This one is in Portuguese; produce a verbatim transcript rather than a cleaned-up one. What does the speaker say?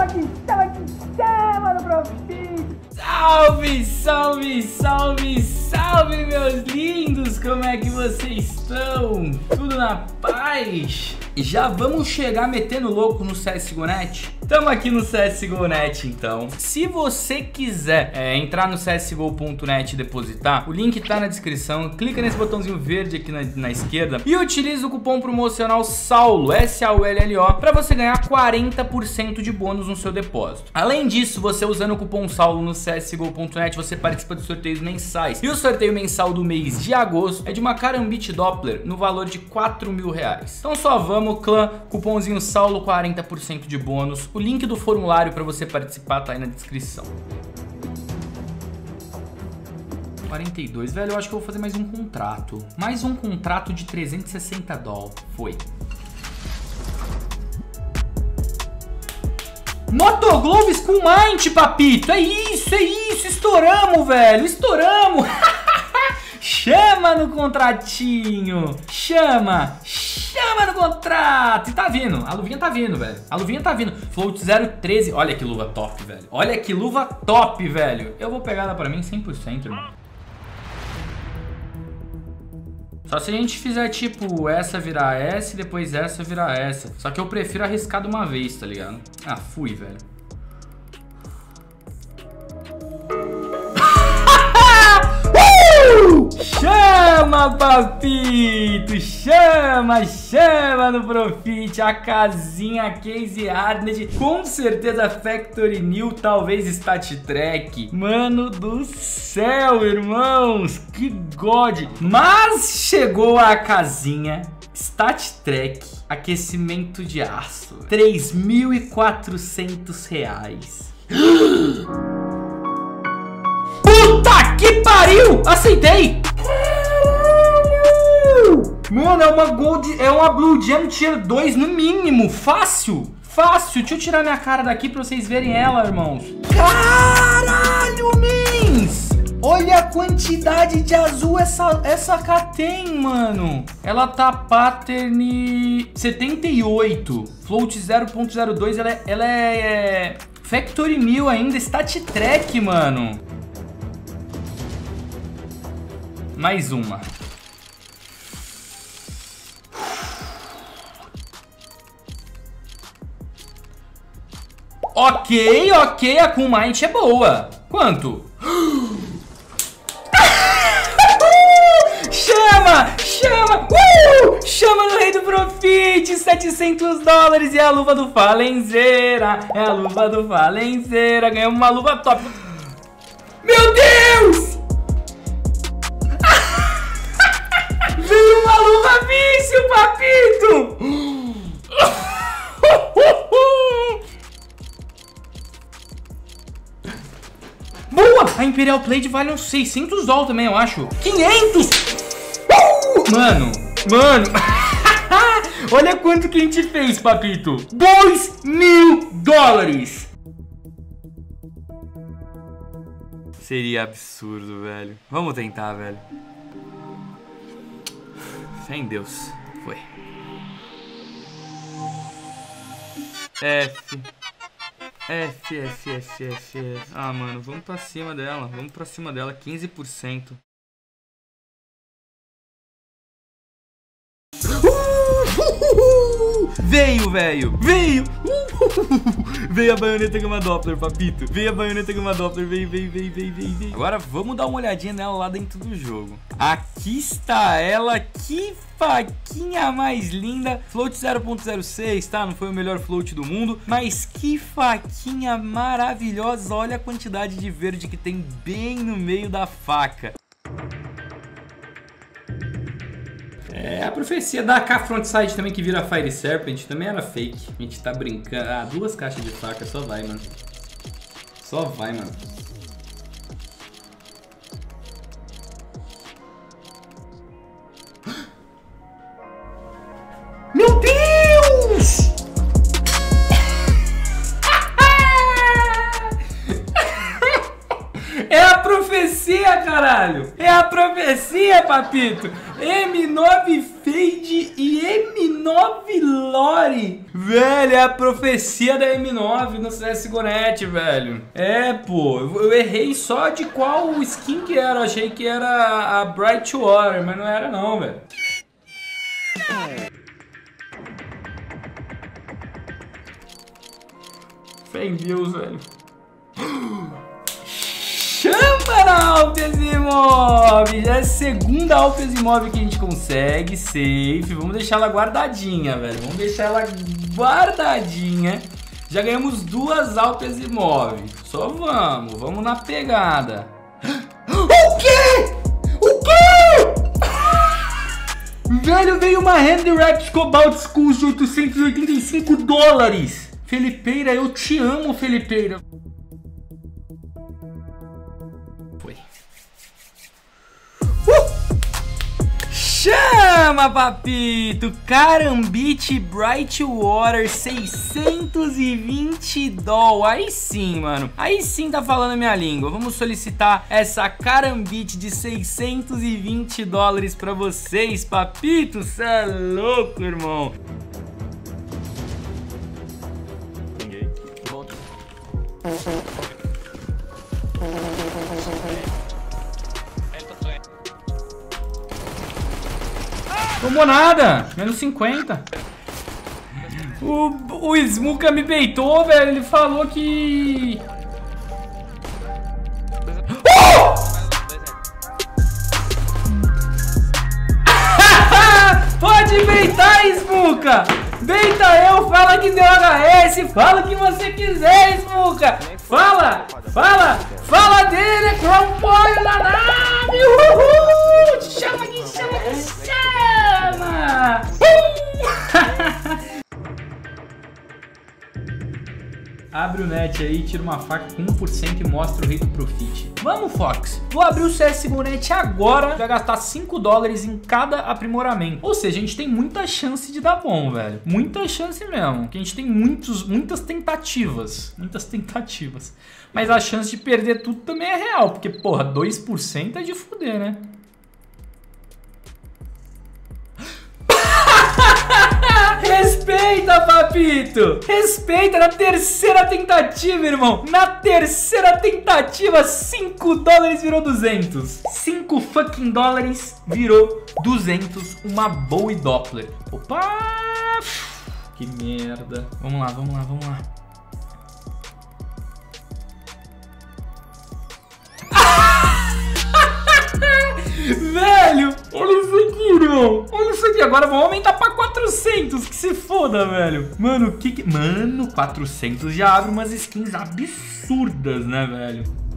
que chama, que chama no Profit! Salve, salve, salve, salve, meus lindos! Como é que vocês estão? Tudo na paz? Já vamos chegar metendo louco no C S G O Net? Tamo aqui no C S G O Net, então. Se você quiser é, entrar no C S G O ponto net e depositar, o link tá na descrição. Clica nesse botãozinho verde aqui na, na esquerda e utiliza o cupom promocional SAULO, S A U L L O, para você ganhar quarenta por cento de bônus no seu depósito. Além disso, você usando o cupom SAULO no C S G O ponto net, você participa de sorteios mensais. E o sorteio mensal do mês de agosto é de uma Karambit Doppler no valor de quatro mil reais. Então só vamos, clã, cupomzinho SAULO, quarenta por cento de bônus. O link do formulário para você participar tá aí na descrição. quarenta e dois, velho, eu acho que eu vou fazer mais um contrato. Mais um contrato de trezentos e sessenta dólares. Foi. Motogloves com Mind, papito. É isso, é isso. Estouramos, velho. Estouramos. Chama no contratinho. Chama. Chama no contrato. E tá vindo. A luvinha tá vindo, velho. A luvinha tá vindo. Float zero treze. Olha que luva top, velho. Olha que luva top, velho. Eu vou pegar ela pra mim cem por cento, irmão. Só se a gente fizer, tipo, essa virar essa e depois essa virar essa. Só que eu prefiro arriscar de uma vez, tá ligado? Ah, fui, velho. uh! Chama, papito! Chama, chama no Profit. A casinha Case Hardened. Com certeza Factory New, talvez Stat Track. Mano do céu, irmãos. Que god. Mas chegou a casinha Stat Track, aquecimento de aço, três mil e quatrocentos reais. Puta que pariu! Aceitei! Mano, é uma Gold, é uma Blue Gem Tier dois no mínimo. Fácil, fácil. Deixa eu tirar minha cara daqui pra vocês verem ela, irmãos. Caralho, mins! Olha a quantidade de azul essa, essa K tem, mano. Ela tá pattern setenta e oito. Float zero ponto zero dois, ela é, ela é Factory New ainda, Stat Track, mano. Mais uma. Ok, ok, a Cool Mind é boa. Quanto? Chama, chama, uh! Chama no Rei do Profit, setecentos dólares. E a luva do Falenzeira, é a luva do Falenzeira. Ganhamos uma luva top. Meu Deus! Veio uma luva vício, papito! Boa! A Imperial Blade vale uns seiscentos dólares também, eu acho. quinhentos! Uh! Mano, mano. Olha quanto que a gente fez, papito. dois mil dólares. Seria absurdo, velho. Vamos tentar, velho. Fé em Deus. Foi. F. F, F, F, F, F. Ah, mano, vamos pra cima dela. Vamos pra cima dela, quinze por cento. Uh! Veio, velho. Veio. Uh! Veio a baioneta Gamma Doppler, papito. Veio a baioneta Gamma Doppler. Veio, veio, veio, veio, veio, veio. Agora vamos dar uma olhadinha nela lá dentro do jogo. Aqui está ela. Que faquinha mais linda. Float zero ponto zero seis, tá? Não foi o melhor float do mundo, mas que faquinha maravilhosa. Olha a quantidade de verde que tem bem no meio da faca. É, a profecia da A K Frontside também, que vira Fire Serpent, também era fake. A gente tá brincando. Ah, duas caixas de faca, só vai, mano. Só vai, mano. Meu Deus! É a profecia, caralho! É a profecia, papito! M nove Fade e M nove Nori. Velho, é a profecia da M nove no C S G O Net, velho. É, pô. Eu, eu errei só de qual skin que era. Eu achei que era a Bright Water, mas não era não, velho. Fé em Deus, velho. Chama na Alpes Imóvel. Já é a segunda Alpes Imóvel que a gente consegue. Safe. Vamos deixar ela guardadinha, velho. Vamos deixar ela guardadinha. Já ganhamos duas Alpes Imóvel. Só vamos. Vamos na pegada. O quê? O quê? Velho, veio uma Handy Wrapped Cobalt Skull de oitocentos e oitenta e cinco dólares. Felipeira, eu te amo, Felipeira. Foi. Uh! Chama, papito! Carambit Bright Water seiscentos e vinte dólares. Aí sim, mano. Aí sim tá falando minha língua. Vamos solicitar essa Carambit de seiscentos e vinte dólares pra vocês, papito. Cê é louco, irmão. Tomou nada, menos cinquenta. O, o Smuka me beitou, velho. Ele falou que... Oh! Pode beitar, Smuka. Beita eu, fala que deu H S. Fala o que você quiser, Smuka. Fala, fala, fala dele, Cromboy na nave. Uhul! Chama aqui, chama aqui, chama. Uh! Abre o net aí, tira uma faca com um por cento e mostra o rei do profit. Vamos, Fox. Vou abrir o C S G O Net agora. Vai gastar cinco dólares em cada aprimoramento. Ou seja, a gente tem muita chance de dar bom, velho. Muita chance mesmo. Porque a gente tem muitos, muitas tentativas. Muitas tentativas. Mas a chance de perder tudo também é real. Porque, porra, dois por cento é de fuder, né? Respeita, papito! Respeita na terceira tentativa, irmão! Na terceira tentativa, cinco dólares virou duzentos. cinco fucking dólares virou duzentos. Uma Bowie Doppler. Opa! Que merda. Vamos lá, vamos lá, vamos lá. Velho, olha isso aqui, irmão. Olha isso aqui. Agora vamos aumentar pra quatrocentos. Que se foda, velho. Mano, que que... Mano, quatrocentos já abre umas skins absurdas, né, velho?